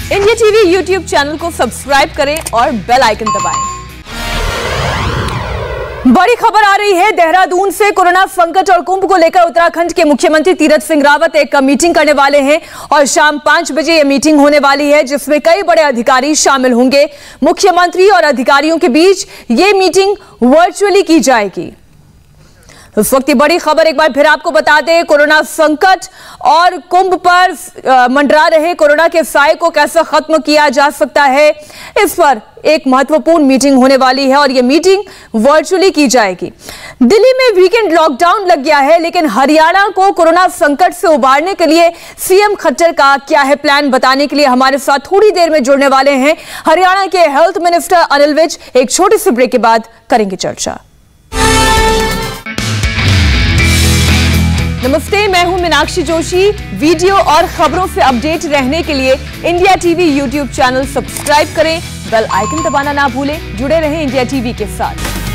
India TV YouTube channel को subscribe करें और बेल आइकन दबाएं। बड़ी खबर आ रही है देहरादून से। कोरोना संकट और कुंभ को लेकर उत्तराखंड के मुख्यमंत्री तीरथ सिंह रावत एक मीटिंग करने वाले हैं और शाम 5 बजे यह मीटिंग होने वाली है, जिसमें कई बड़े अधिकारी शामिल होंगे। मुख्यमंत्री और अधिकारियों के बीच यह मीटिंग वर्चुअली की जाएगी। इस वक्त की बड़ी खबर एक बार फिर आपको बता दें, कोरोना संकट और कुंभ पर मंडरा रहे कोरोना के साए को कैसे खत्म किया जा सकता है, इस पर एक महत्वपूर्ण मीटिंग होने वाली है और यह मीटिंग वर्चुअली की जाएगी। दिल्ली में वीकेंड लॉकडाउन लग गया है, लेकिन हरियाणा को कोरोना संकट से उबारने के लिए सीएम खट्टर का क्या है प्लान, बताने के लिए हमारे साथ थोड़ी देर में जुड़ने वाले हैं हरियाणा के हेल्थ मिनिस्टर अनिल विज। एक छोटे से ब्रेक के बाद करेंगे चर्चा। नमस्ते, मैं हूं मीनाक्षी जोशी। वीडियो और खबरों से अपडेट रहने के लिए India TV YouTube channel subscribe करें, बेल आइकन दबाना ना भूलें। जुड़े रहें इंडिया टीवी के साथ।